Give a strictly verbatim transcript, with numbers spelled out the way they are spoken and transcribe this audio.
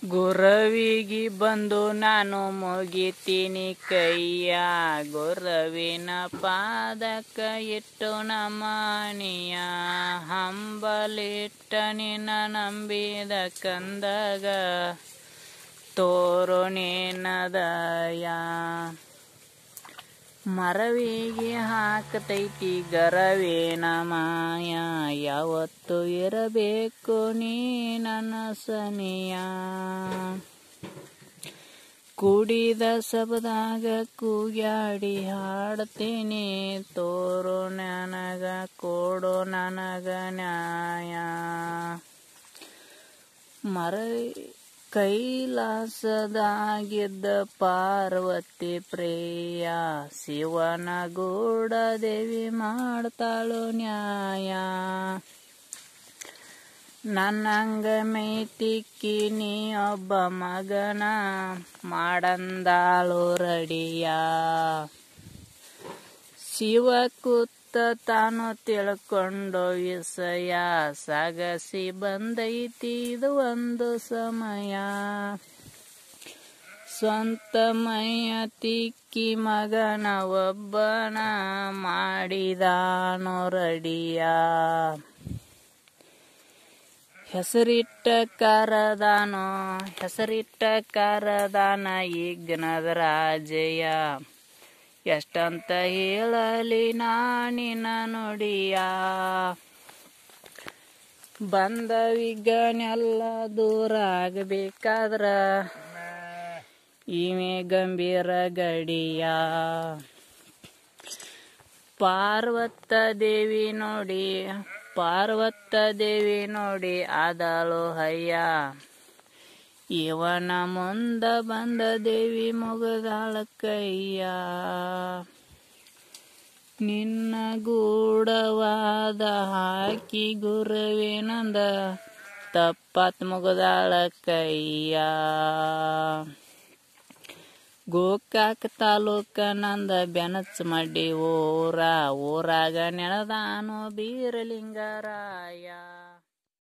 ಗುರವಿಗೆ ಬಂದು ನಾನು ಮುಗಿತೀನಿ ಕೈಯ, ಗುರವಿನ ಪಾದಕ್ಕ ಇಟ್ಟು ನಮನಿಯ. ಹಂಬಲಿಟ್ಟ ನಿನ್ನ ನಂಬಿದ ಕಂದಗ ತೋರು ನಿನ್ನದಯ. ಮರವಿಗೆ ಹಾಕತೈತಿ ಗರವಿನ ಮಾಯ, ಯಾವತ್ತು ಇರಬೇಕು ನೀ ನನ್ನ ಸನಿಯ. ಕುಡಿದ ಸಬದಾಗ ಕೂಗ್ಯಾಡಿ ಹಾಡ್ತೀನಿ, ತೋರು ನನಗ ಕೊಡು ನನಗ ನ್ಯಾಯ. ಮರ ಕೈಲಾಸದಾಗಿದ್ದ ಪಾರ್ವತಿ ಪ್ರಿಯ, ಶಿವನ ಗೂಡ ದೇವಿ ಮಾಡ್ತಾಳು ನ್ಯಾಯ. ನನ್ನಂಗ ಮೈತಿಕ್ಕಿ ನೀ ಒಬ್ಬ ಮಗನ ಮಾಡಂದಾಳು ರಡಿಯ. ಶಿವ ಕೂತ ತಾನು ತಿಳ್ಕೊಂಡು ವಿಷಯ, ಸಾಗಸಿ ಬಂದೈತಿ ಇದು ಒಂದು ಸಮಯ. ಸ್ವಂತ ಮೈಯ ತಿಕ್ಕಿ ಮಗನ ಒಬ್ಬನ ಮಾಡಿದಾನೋ ರಡಿಯ. ಹೆಸರಿಟ್ಟ ಕರದಾನೋ ಹೆಸರಿಟ್ಟ ಕರದಾನ ಈಗ್ನದ ರಾಜಯ್ಯ, ಎಷ್ಟಂತ ಹೇಳಲಿ ನಾನಿನ ನುಡಿಯ. ಬಂದ ವಿಘ್ನೆಲ್ಲ ದೂರ ಆಗಬೇಕಾದ್ರ ಇವೆ ಗಂಭೀರ ಗಡಿಯ. ಪಾರ್ವತ ದೇವಿ ನೋಡಿ ಪಾರ್ವತ ದೇವಿ ನೋಡಿ ಆದಳು ಹಯ್ಯ, ಇವನ ಮುಂದ ಬಂದ ದೇವಿ ಮುಗದಾಳ ಕೈಯ. ನಿನ್ನ ಗೂಢವಾದ ಹಾಕಿ ಗುರುವಿನಂದ ತಪ್ಪತ್ ಮುಗದಾಳ ಕೈಯ. ಗೋಕಾಕ ತಾಲೂಕ ನಂದ ಬೆನಚ್ ಮಡ್ಡಿ ಊರ, ಊರಾಗ ನೆನೆದಾನು ಬೀರಲಿಂಗರಾಯ.